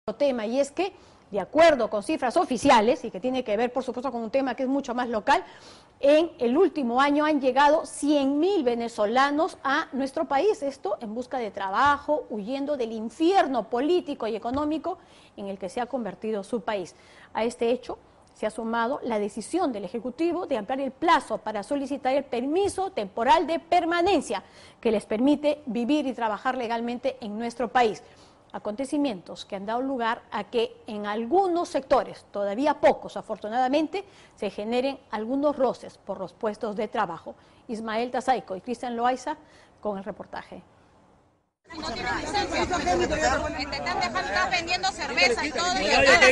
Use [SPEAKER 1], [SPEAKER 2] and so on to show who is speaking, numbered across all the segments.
[SPEAKER 1] tema, y es que, de acuerdo con cifras oficiales, y que tiene que ver, por supuesto, con un tema que es mucho más local, en el último año han llegado 100.000 venezolanos a nuestro país, esto en busca de trabajo, huyendo del infierno político y económico en el que se ha convertido su país. A este hecho se ha sumado la decisión del Ejecutivo de ampliar el plazo para solicitar el permiso temporal de permanencia que les permite vivir y trabajar legalmente en nuestro país. Acontecimientos que han dado lugar a que en algunos sectores, todavía pocos afortunadamente, se generen algunos roces por los puestos de trabajo. Ismael Tazaico y Cristian Loaiza con el reportaje.
[SPEAKER 2] No tienen licencia, te están dejando, estás vendiendo cerveza y todo.
[SPEAKER 3] No,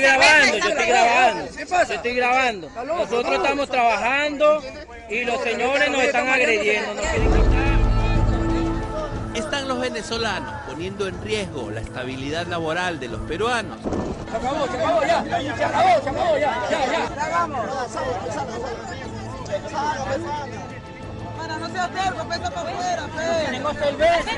[SPEAKER 3] yo estoy grabando. Nosotros estamos trabajando y los señores nos están agrediendo, nos quieren quitar.
[SPEAKER 4] Están los venezolanos poniendo en riesgo la estabilidad laboral de los peruanos.
[SPEAKER 3] Se acabó ya. Para no sea terco, pesa para afuera, tengo cerveza.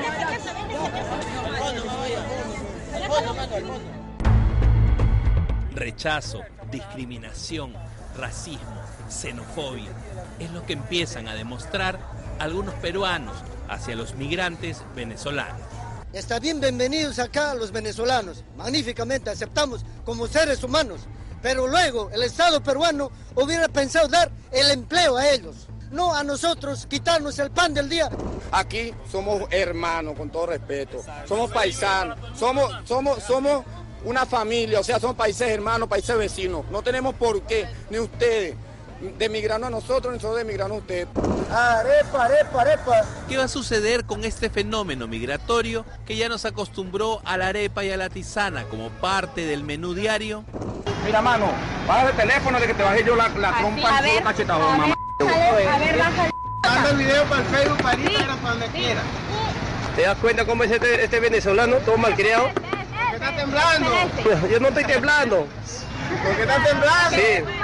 [SPEAKER 4] Rechazo, discriminación, racismo, xenofobia, es lo que empiezan a demostrar algunos peruanos hacia los migrantes venezolanos.
[SPEAKER 5] Está bien, bienvenidos acá los venezolanos, magníficamente aceptamos como seres humanos, pero luego el Estado peruano hubiera pensado dar el empleo a ellos, no a nosotros quitarnos el pan del día.
[SPEAKER 6] Aquí somos hermanos, con todo respeto, somos paisanos, somos una familia, o sea, somos países hermanos, países vecinos, no tenemos por qué, ni ustedes, de emigrarnos a nosotros, ni nosotros de emigrarnos a ustedes.
[SPEAKER 5] Arepa.
[SPEAKER 4] ¿Qué va a suceder con este fenómeno migratorio que ya nos acostumbró a la arepa y a la tisana como parte del menú diario?
[SPEAKER 6] Mira, mano, baja el teléfono de que te bajé yo la trompa y el cachetado, mamá.
[SPEAKER 2] A ver, baja.
[SPEAKER 5] Manda el video para el Facebook, para Instagram, para donde quiera.
[SPEAKER 6] ¿Te das cuenta cómo es este venezolano, todo malcriado?
[SPEAKER 5] ¿Por qué está temblando?
[SPEAKER 6] Yo no estoy temblando.
[SPEAKER 5] ¿Por qué está temblando?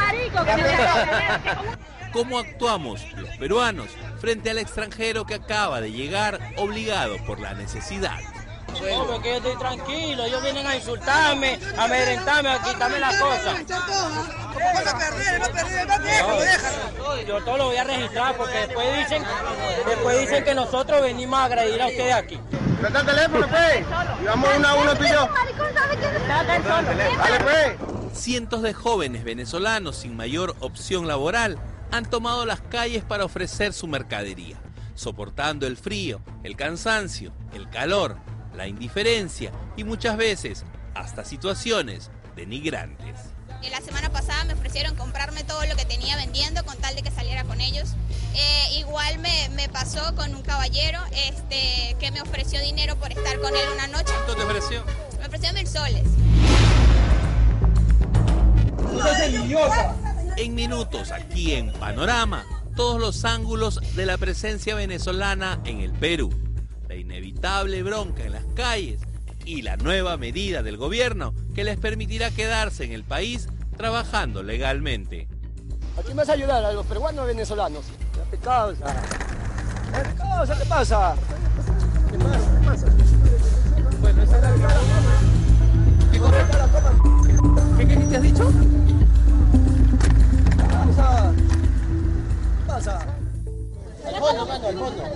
[SPEAKER 6] Sí.
[SPEAKER 4] ¿Cómo actuamos los peruanos frente al extranjero que acaba de llegar obligado por la necesidad?
[SPEAKER 3] No, porque yo estoy tranquilo, ellos vienen a insultarme, a amedrentarme, a quitarme las cosas. Yo todo lo voy a registrar porque después dicen que nosotros venimos a agredir a ustedes aquí.
[SPEAKER 5] Presta el teléfono, pues. Y vamos uno a uno tú y yo. Dale, pues.
[SPEAKER 4] Cientos de jóvenes venezolanos sin mayor opción laboral han tomado las calles para ofrecer su mercadería, soportando el frío, el cansancio, el calor, la indiferencia y muchas veces hasta situaciones denigrantes.
[SPEAKER 2] La semana pasada me ofrecieron comprarme todo lo que tenía vendiendo con tal de que saliera con ellos. Igual me pasó con un caballero que me ofreció dinero por estar con él una noche.
[SPEAKER 4] ¿Cuánto te ofreció?
[SPEAKER 2] Me ofreció 1.000 soles.
[SPEAKER 4] En minutos, aquí en Panorama, todos los ángulos de la presencia venezolana en el Perú, la inevitable bronca en las calles y la nueva medida del gobierno que les permitirá quedarse en el país trabajando legalmente.
[SPEAKER 5] ¿A quién vas a ayudar? ¿A los peruanos o venezolanos? ¿Qué causa? ¿Qué pasa? ¿Qué pasa? Bueno, esa es la cara. ¿Qué te has dicho? ¿Qué pasa? Al fondo, mano, al fondo.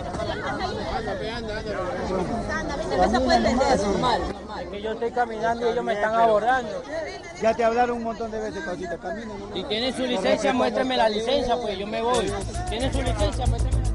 [SPEAKER 3] No se puede entender, es normal. Es que yo estoy caminando y ellos me están abordando.
[SPEAKER 5] Ya te hablaron un montón de veces, Causita. Camina.
[SPEAKER 3] Si tienen su licencia, muéstrenme la licencia, pues yo me voy. ¿Tienen su licencia? Muéstrenme.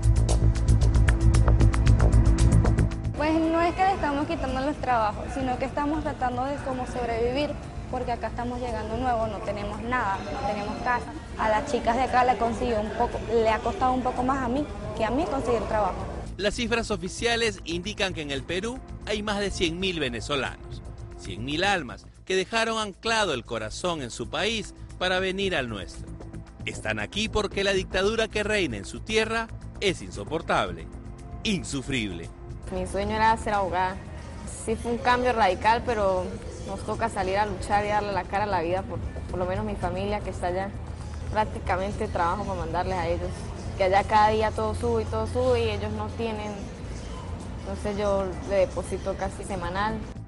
[SPEAKER 7] Pues no es que le estamos quitando los trabajos, sino que estamos tratando de cómo sobrevivir, porque acá estamos llegando nuevos, no tenemos nada, no tenemos casa. A las chicas de acá le ha costado un poco más a mí que a mí conseguir trabajo.
[SPEAKER 4] Las cifras oficiales indican que en el Perú hay más de 100.000 venezolanos, 100.000 almas que dejaron anclado el corazón en su país para venir al nuestro. Están aquí porque la dictadura que reina en su tierra es insoportable, insufrible.
[SPEAKER 8] Mi sueño era ser abogada. Sí fue un cambio radical, pero nos toca salir a luchar y darle la cara a la vida por lo menos mi familia que está allá. Prácticamente trabajo para mandarles a ellos. Que allá cada día todo sube y ellos no tienen. Entonces yo le deposito casi semanal.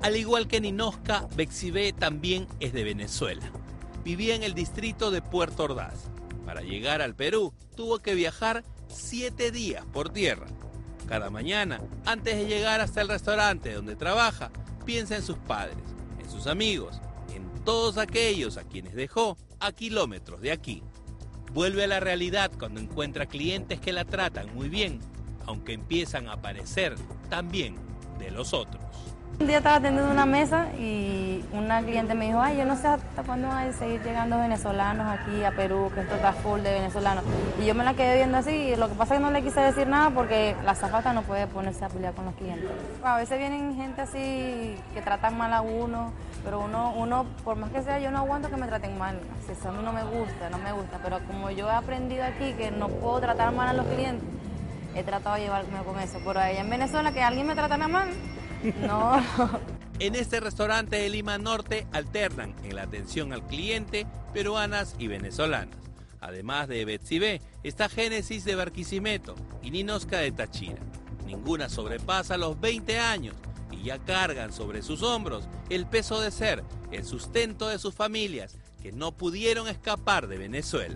[SPEAKER 4] Al igual que Ninoska, Bexibé también es de Venezuela. Vivía en el distrito de Puerto Ordaz. Para llegar al Perú, tuvo que viajar 7 días por tierra. Cada mañana, antes de llegar hasta el restaurante donde trabaja, piensa en sus padres, en sus amigos, en todos aquellos a quienes dejó a kilómetros de aquí. Vuelve a la realidad cuando encuentra clientes que la tratan muy bien, aunque empiezan a aparecer también de los otros.
[SPEAKER 7] Un día estaba atendiendo una mesa y una cliente me dijo, ay, yo no sé hasta cuándo van a seguir llegando venezolanos aquí a Perú, que esto está full de venezolanos. Y yo me la quedé viendo así, y lo que pasa es que no le quise decir nada porque la azafata no puede ponerse a pelear con los clientes. A veces vienen gente así que tratan mal a uno, pero uno, por más que sea, yo no aguanto que me traten mal. Si eso a mí no me gusta, pero como yo he aprendido aquí que no puedo tratar mal a los clientes, he tratado de llevarme con eso. Por allá en Venezuela, que alguien me tratara mal, no.
[SPEAKER 4] En este restaurante de Lima Norte alternan en la atención al cliente peruanas y venezolanas. Además de Bexibé, está Génesis de Barquisimeto y Ninoska de Táchira. Ninguna sobrepasa los 20 años y ya cargan sobre sus hombros el peso de ser el sustento de sus familias que no pudieron escapar de Venezuela.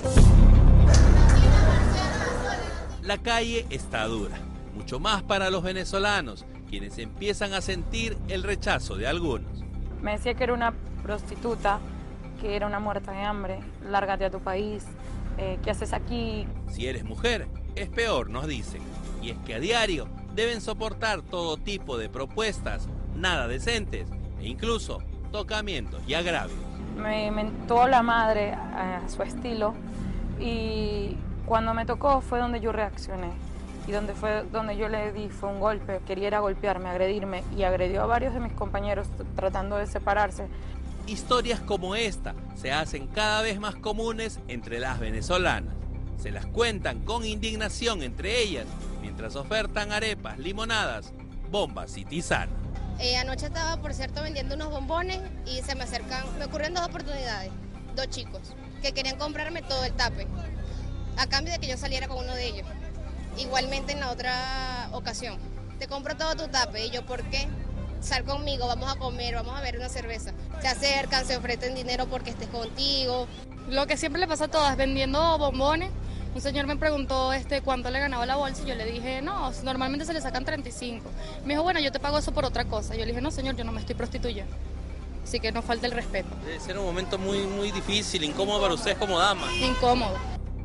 [SPEAKER 4] La calle está dura, mucho más para los venezolanos, quienes empiezan a sentir el rechazo de algunos.
[SPEAKER 9] Me decía que era una prostituta, que era una muerta de hambre, lárgate a tu país, ¿qué haces aquí?
[SPEAKER 4] Si eres mujer, es peor, nos dicen. Y es que a diario deben soportar todo tipo de propuestas nada decentes e incluso tocamientos y agravios.
[SPEAKER 9] Me mentó la madre a su estilo y cuando me tocó fue donde yo reaccioné. Y donde yo le di fue un golpe, quería golpearme, agredirme y agredió a varios de mis compañeros tratando de separarse.
[SPEAKER 4] Historias como esta se hacen cada vez más comunes entre las venezolanas. Se las cuentan con indignación entre ellas, mientras ofertan arepas, limonadas, bombas y tisana.
[SPEAKER 10] Anoche estaba, por cierto, vendiendo unos bombones y se me acercan, me ocurrieron 2 oportunidades, 2 chicos que querían comprarme todo el tape, a cambio de que yo saliera con uno de ellos. Igualmente en la otra ocasión, te compro todo tu tape, y yo, ¿por qué? Sal conmigo, vamos a comer, vamos a ver una cerveza. Se acercan, se ofrecen dinero porque estés contigo.
[SPEAKER 11] Lo que siempre le pasa a todas, vendiendo bombones. Un señor me preguntó cuánto le ganaba la bolsa y yo le dije, no, normalmente se le sacan 35. Me dijo, bueno, yo te pago eso por otra cosa. Yo le dije, no señor, yo no me estoy prostituyendo. Así que no falta el respeto.
[SPEAKER 12] Debe ser un momento muy difícil, incómodo para ustedes como dama.
[SPEAKER 11] Incómodo.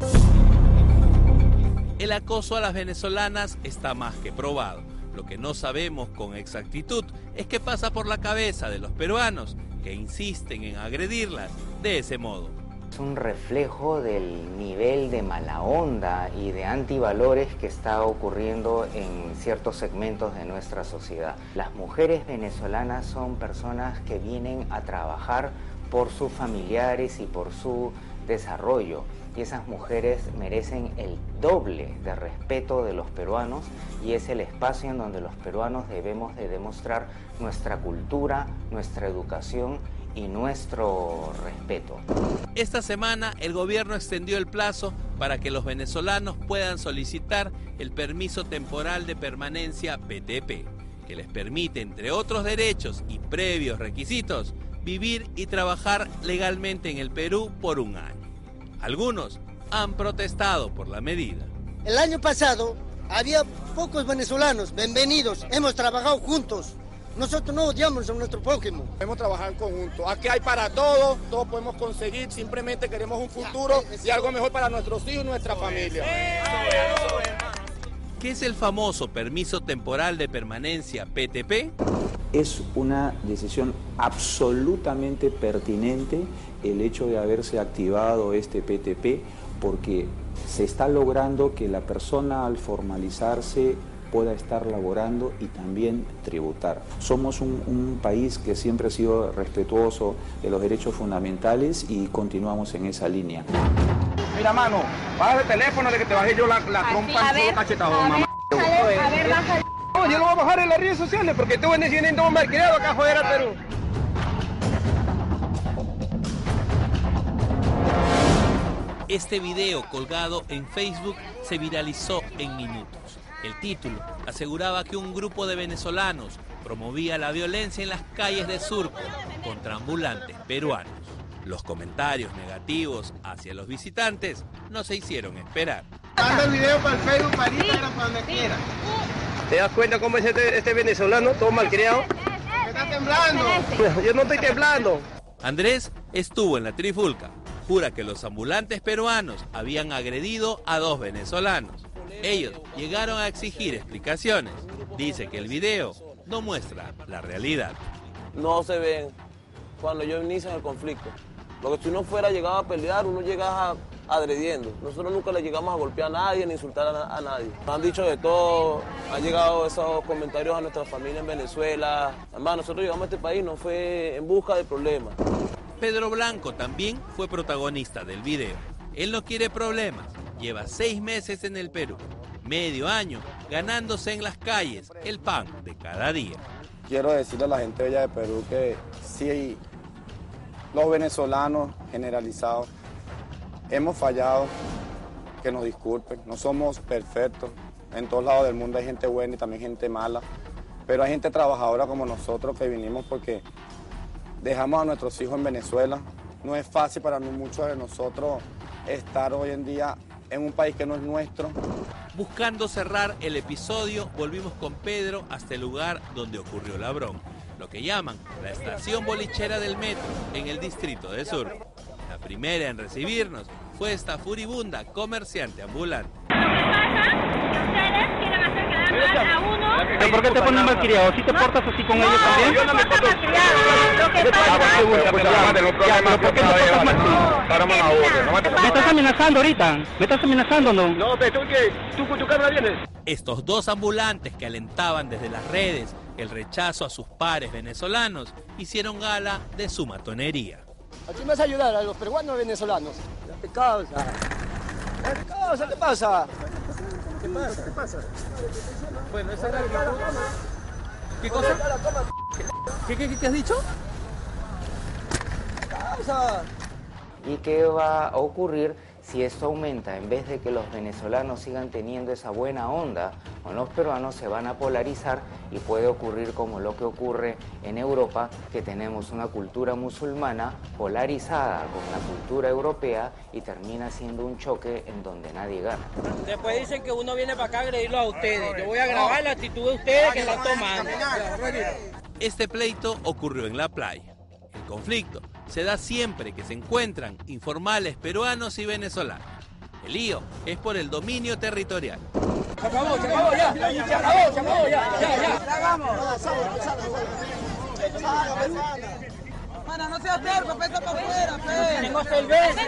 [SPEAKER 4] El acoso a las venezolanas está más que probado. Lo que no sabemos con exactitud es qué pasa por la cabeza de los peruanos que insisten en agredirlas de ese modo.
[SPEAKER 13] Es un reflejo del nivel de mala onda y de antivalores que está ocurriendo en ciertos segmentos de nuestra sociedad. Las mujeres venezolanas son personas que vienen a trabajar por sus familiares y por su desarrollo. Y esas mujeres merecen el doble de respeto de los peruanos y es el espacio en donde los peruanos debemos de demostrar nuestra cultura, nuestra educación y nuestro respeto.
[SPEAKER 4] Esta semana el gobierno extendió el plazo para que los venezolanos puedan solicitar el permiso temporal de permanencia PTP, que les permite, entre otros derechos y previos requisitos, vivir y trabajar legalmente en el Perú por un año. Algunos han protestado por la medida.
[SPEAKER 5] El año pasado había pocos venezolanos, bienvenidos, hemos trabajado juntos. Nosotros no odiamos a nuestro prójimo.
[SPEAKER 6] Podemos trabajar en conjunto. Aquí hay para todos podemos conseguir, simplemente queremos un futuro y algo mejor para nuestros hijos y nuestra familia.
[SPEAKER 4] ¿Qué es el famoso permiso temporal de permanencia PTP?
[SPEAKER 14] Es una decisión absolutamente pertinente el hecho de haberse activado este PTP porque se está logrando que la persona al formalizarse pueda estar laborando y también tributar. Somos un país que siempre ha sido respetuoso de los derechos fundamentales y continuamos en esa línea.
[SPEAKER 6] Mira, mano, baja el teléfono de que te bajé yo la trompa en tu cachetadón, mamá.
[SPEAKER 10] A ver, baja.
[SPEAKER 6] No, yo lo voy a bajar en las redes sociales porque te voy a decir todo malcriado acá afuera, Perú.
[SPEAKER 4] Este video colgado en Facebook se viralizó en minutos. El título aseguraba que un grupo de venezolanos promovía la violencia en las calles de Surco contra ambulantes peruanos. Los comentarios negativos hacia los visitantes no se hicieron esperar.
[SPEAKER 15] Manda el video para el Facebook, para Instagram, para donde quiera. ¿Te das cuenta cómo es este venezolano, todo malcriado? ¿Me está temblando? Yo no estoy temblando.
[SPEAKER 4] Andrés estuvo en la trifulca. Jura que los ambulantes peruanos habían agredido a 2 venezolanos. Ellos llegaron a exigir explicaciones. Dice que el video no muestra la realidad.
[SPEAKER 16] No se ven cuando ellos inician el conflicto. Porque si uno fuera llegado a pelear, uno llega agrediendo. Nosotros nunca le llegamos a golpear a nadie ni insultar a nadie. Nos han dicho de todo, han llegado esos comentarios a nuestra familia en Venezuela. Además, nosotros llegamos a este país no fue en busca de problemas.
[SPEAKER 4] Pedro Blanco también fue protagonista del video. Él no quiere problemas, lleva 6 meses en el Perú, medio año ganándose en las calles el pan de cada día.
[SPEAKER 6] Quiero decirle a la gente bella de Perú que sí, los venezolanos generalizados hemos fallado, que nos disculpen, no somos perfectos. En todos lados del mundo hay gente buena y también gente mala, pero hay gente trabajadora como nosotros que vinimos porque dejamos a nuestros hijos en Venezuela. No es fácil para muchos de nosotros estar hoy en día en un país que no es nuestro.
[SPEAKER 4] Buscando cerrar el episodio, volvimos con Pedro hasta el lugar donde ocurrió la bronca, lo que llaman la estación bolichera del metro en el distrito de Surco. La primera en recibirnos fue esta furibunda comerciante ambulante.
[SPEAKER 17] ¿Pero por qué te pones malcriado? ¿Sí te portas así con ellos también?
[SPEAKER 15] Yo no me porto malcriado. Lo que pasa es que...
[SPEAKER 17] ¿Por qué te portas malcriado? ¿Me estás amenazando ahorita? ¿Me estás amenazando o no?
[SPEAKER 15] No, pero tú con tu cámara vienes.
[SPEAKER 4] Estos 2 ambulantes que alentaban desde las redes el rechazo a sus pares venezolanos hicieron gala de su matonería.
[SPEAKER 15] ¿A quién vas a ayudar? ¿A los peruanos o venezolanos? ¿Qué causa? ¿Qué causa? ¿Qué pasa? ¿Qué pasa? ¿Qué pasa? Bueno, esa era la...
[SPEAKER 3] ¿Qué cosa? ¿Qué has dicho?
[SPEAKER 15] ¿Qué causa?
[SPEAKER 13] ¿Y qué va a ocurrir si esto aumenta? En vez de que los venezolanos sigan teniendo esa buena onda con los peruanos, se van a polarizar y puede ocurrir como lo que ocurre en Europa, que tenemos una cultura musulmana polarizada con la cultura europea y termina siendo un choque en donde nadie gana.
[SPEAKER 3] Después dicen que uno viene para acá a agredirlo a ustedes. Yo voy a grabar la actitud de ustedes que están tomando.
[SPEAKER 4] Este pleito ocurrió en la playa. El conflicto se da siempre que se encuentran informales peruanos y venezolanos. El lío es por el dominio territorial.
[SPEAKER 15] Se acabó ya. Se acabó ya. Vamos. Mana, no seas terco, pesa para afuera, pe.
[SPEAKER 3] Tengo cerveza.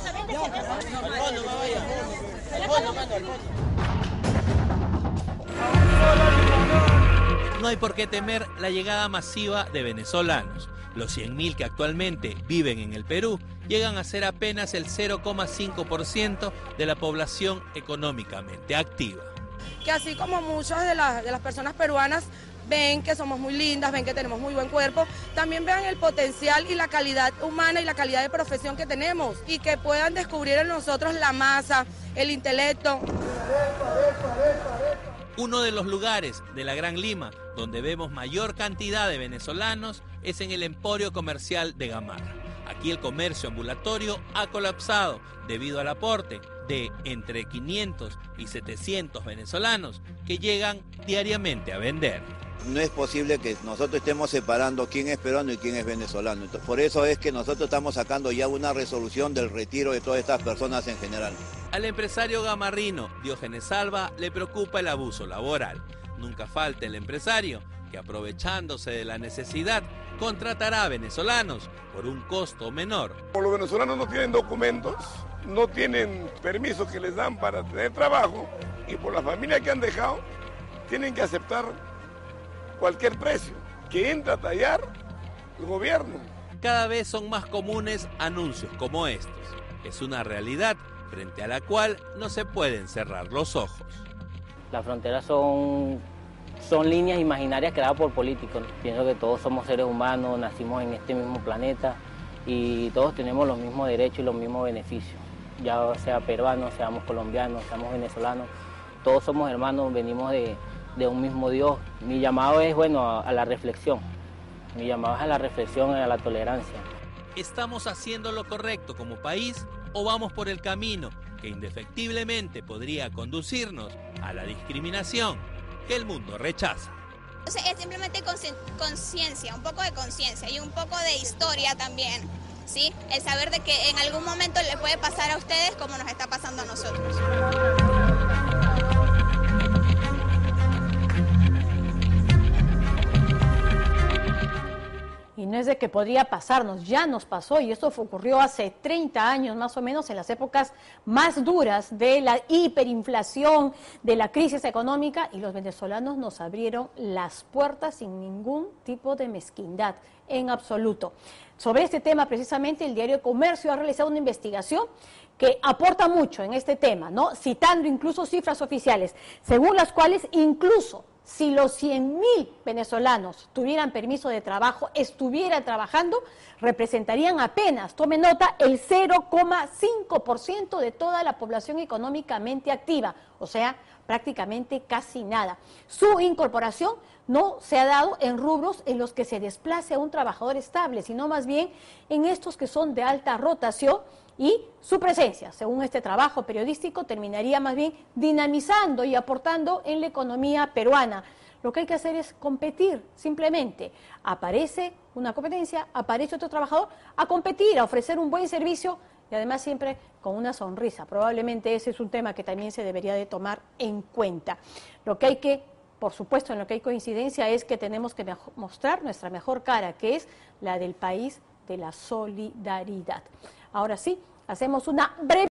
[SPEAKER 4] No hay por qué temer la llegada masiva de venezolanos. Los 100.000 que actualmente viven en el Perú llegan a ser apenas el 0,5% de la población económicamente activa.
[SPEAKER 18] Que así como muchas de las personas peruanas ven que somos muy lindas, ven que tenemos muy buen cuerpo, también vean el potencial y la calidad humana y la calidad de profesión que tenemos y que puedan descubrir en nosotros la masa, el intelecto.
[SPEAKER 4] Uno de los lugares de la Gran Lima donde vemos mayor cantidad de venezolanos es en el emporio comercial de Gamarra. Aquí el comercio ambulatorio ha colapsado debido al aporte de entre 500 y 700 venezolanos que llegan diariamente a vender.
[SPEAKER 19] No es posible que nosotros estemos separando quién es peruano y quién es venezolano. Por eso es que nosotros estamos sacando ya una resolución del retiro de todas estas personas en general.
[SPEAKER 4] Al empresario gamarrino Diógenes Alba le preocupa el abuso laboral. Nunca falta el empresario que, aprovechándose de la necesidad, contratará a venezolanos por un costo menor.
[SPEAKER 20] Como los venezolanos no tienen documentos, no tienen permisos que les dan para tener trabajo, y por la familia que han dejado, tienen que aceptar cualquier precio que entra a tallar el gobierno.
[SPEAKER 4] Cada vez son más comunes anuncios como estos. Es una realidad frente a la cual no se pueden cerrar los ojos.
[SPEAKER 21] Las fronteras son líneas imaginarias creadas por políticos. Pienso que todos somos seres humanos, nacimos en este mismo planeta y todos tenemos los mismos derechos y los mismos beneficios. Ya sea peruanos, seamos colombianos, seamos venezolanos, todos somos hermanos, venimos de de un mismo Dios. Mi llamado es, bueno, a la reflexión. Mi llamado es a la reflexión y a la tolerancia.
[SPEAKER 4] ¿Estamos haciendo lo correcto como país o vamos por el camino que indefectiblemente podría conducirnos a la discriminación que el mundo rechaza?
[SPEAKER 2] Entonces es simplemente conciencia, un poco de conciencia y un poco de historia también, ¿sí? El saber de que en algún momento le puede pasar a ustedes como nos está pasando a nosotros.
[SPEAKER 1] Y no es de que podría pasarnos, ya nos pasó, y esto ocurrió hace 30 años más o menos, en las épocas más duras de la hiperinflación, de la crisis económica, y los venezolanos nos abrieron las puertas sin ningún tipo de mezquindad, en absoluto. Sobre este tema, precisamente, el diario Comercio ha realizado una investigación que aporta mucho en este tema, ¿no? Citando incluso cifras oficiales, según las cuales incluso si los 100.000 venezolanos tuvieran permiso de trabajo, estuvieran trabajando, representarían apenas, tome nota, el 0,5% de toda la población económicamente activa, o sea, prácticamente casi nada. Su incorporación no se ha dado en rubros en los que se desplace a un trabajador estable, sino más bien en estos que son de alta rotación, y su presencia, según este trabajo periodístico, terminaría más bien dinamizando y aportando en la economía peruana. Lo que hay que hacer es competir, simplemente. Aparece una competencia, aparece otro trabajador a competir, a ofrecer un buen servicio y además siempre con una sonrisa. Probablemente ese es un tema que también se debería de tomar en cuenta. Lo que hay que, por supuesto, en lo que hay coincidencia es que tenemos que mostrar nuestra mejor cara, que es la del país de la solidaridad. Ahora sí, hacemos una breve